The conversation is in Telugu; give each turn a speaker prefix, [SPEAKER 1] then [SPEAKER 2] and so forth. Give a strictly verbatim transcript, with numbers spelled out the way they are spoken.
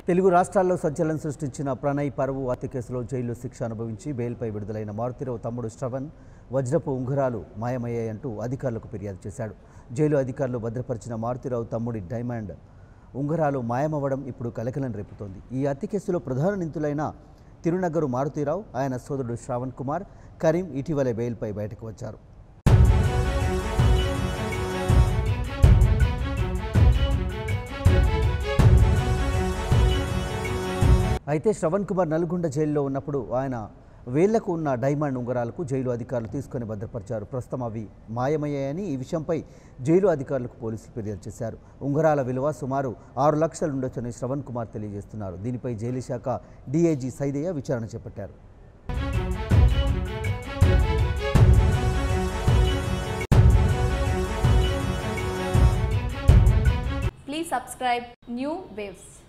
[SPEAKER 1] తెలుగు రాష్ట్రాల్లో సంచలనం సృష్టించిన ప్రణయ్ పరువు హత్య కేసులో జైల్లో శిక్ష అనుభవించి బెయిల్పై విడుదలైన మారుతిరావు తమ్ముడు శ్రవణ్ వజ్రపు ఉంగరాలు మాయమయ్యాయంటూ అధికారులకు ఫిర్యాదు చేశాడు. జైలు అధికారులు భద్రపరిచిన మారుతిరావు తమ్ముడి డైమండ్ ఉంగరాలు మాయమవ్వడం ఇప్పుడు కలకలం రేపుతోంది. ఈ హత్య కేసులో ప్రధాన నిందితులైన తిరునగరు మారుతిరావు, ఆయన సోదరుడు శ్రవణ్ కుమార్, కరీం ఇటీవలే బెయిల్పై బయటకు వచ్చారు. అయితే శ్రవణ్ కుమార్ నల్గొండ జైల్లో ఉన్నప్పుడు ఆయన వేళ్లకు ఉన్న డైమండ్ ఉంగరాలకు జైలు అధికారులు తీసుకొని భద్రపరిచారు. ప్రస్తుతం అవి మాయమయ్యాయని ఈ విషయంపై జైలు అధికారులకు పోలీసులు ఫిర్యాదు చేశారు. ఉంగరాల విలువ సుమారు ఆరు లక్షలు ఉండొచ్చని శ్రవణ్ కుమార్ తెలియజేస్తున్నారు. దీనిపై జైలు శాఖ డీఐజీ సైదయ్య విచారణ చేపట్టారు.
[SPEAKER 2] Please subscribe New Waves.